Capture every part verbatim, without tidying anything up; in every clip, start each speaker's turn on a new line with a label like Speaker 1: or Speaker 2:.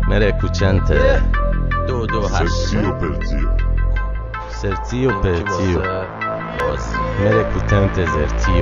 Speaker 1: Merecucente دو دو هشت
Speaker 2: Sertio Pertio
Speaker 1: Sertio Pertio Merecucente Sertio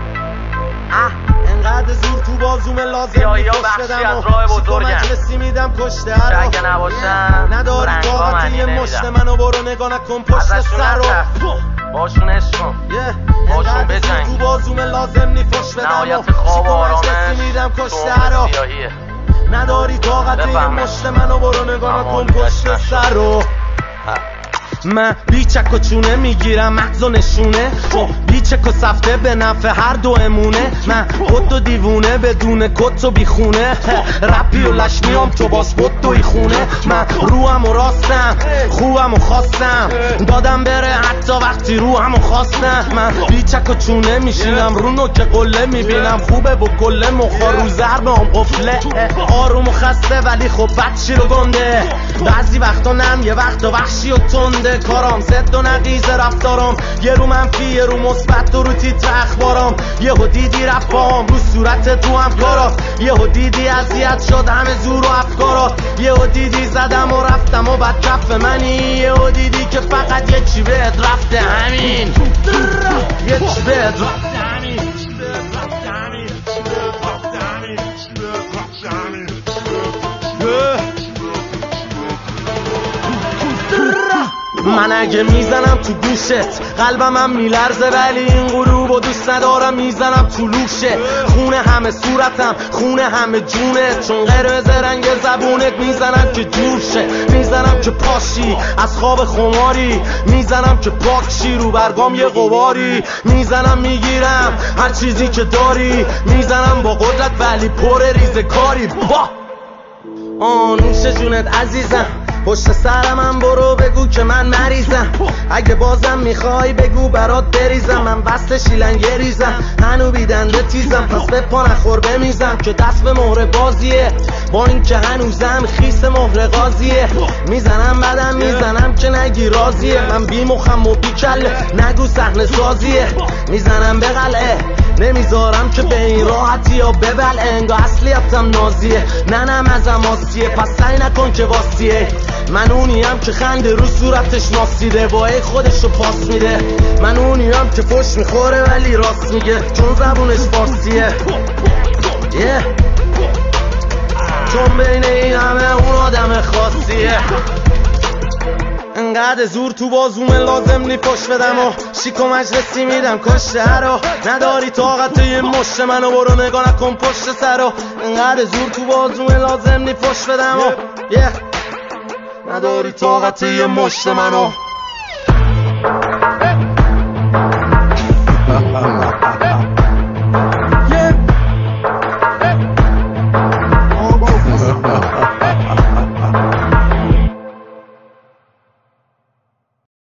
Speaker 3: انقدر زور تو بازوم لازم میفش بدم و شیکا مجلسی میدم کشته هر
Speaker 4: اگه نباشم
Speaker 3: نداری طاقت یه مشت منو برو نگاه نکن پشت سر رو
Speaker 4: باشون عشقم باشون بجنگ
Speaker 3: تو بازوم لازم نیفش بدم
Speaker 4: نهایت
Speaker 3: و
Speaker 4: خواب و
Speaker 3: شیکا
Speaker 4: آرامش
Speaker 3: مجلسی میدم کشته هر رو
Speaker 4: سیاهیه
Speaker 3: نداری طاقت یه مشت منو برو نگاه نکن پشت سر رو من بیچک و چونه میگیرم مغز و نشونه بیچک و سفته به نفع هر دو امونه من خود و دیوونه بدون کت و بیخونه رپی و لشنیام تو باز خود و ای خونه من روحم و راستم خوبم و خواستم دادم بره حتی وقتی روحم و خواستم من بیچک و چونه میشینم رو نوک قله میبینم خوبه و کله مخا رو زربم قفله آروم و خسته ولی خب بچی رو گنده بعضی وقتا نم یه وقتا وحشی و تنده کارام زد و نقیز رفتارم یه رو منفی یه رو مثبت و رو تیتر اخبارم یه ها دیدی رفام رو صورت تو هم کارا یه ها دیدی اذیت شد همه زور و افکارا یه ها دیدی زدم و رفتم و بد کف منی یه ها دیدی که فقط یه چی بهت رفته همین یه چی بهت رفته همین من اگه میزنم تو گوشت قلبم هم میلرزه ولی این غروب و دوست ندارم میزنم تو لوشه خونه همه صورتم خونه همه جونت چون قرمز رنگ زبونت میزنم که جور شه میزنم که پاشی از خواب خماری میزنم که پاکشی رو برگام یه غباری میزنم میگیرم هر چیزی که داری میزنم با قدرت ولی پر ریزه کاری با آنوش جونت عزیزم پشت سرم هم برو بگو که من مریضم اگه بازم میخوای بگو برات بریزم من وصل شیلنگه ریزم هنو بیدنده تیزم پس به پا نخور بمیزم که دست به مهر بازیه با این که هنوزم خیس مهر قاضیه میزنم بدم میزنم که نگی راضیه من بی مخم و بی کله نگو صحنه سازیه میزنم به قلعه نمیذارم که به این راحتی یا ببل انگاه اصلیتم نازیه ننم ازم آسیه پس سعی نکن که واسیه من اونیم که خنده رو صورتش ناسیده وای خودشو پاس میده من اونیم که پشت میخوره ولی راست میگه چون زبونش فارسیه yeah. چون بین این همه اون آدم خاصیه انقدر زور تو بازوم لازم نی پشت بدم و شیک و مجلسی میدم کشته هر نداری طاقت یه مشت منو برو نگاه نکن پشت سر و انقدر زور تو بازوم لازم نی پشت بدم و yeah. نداری طاقت یه مشت منو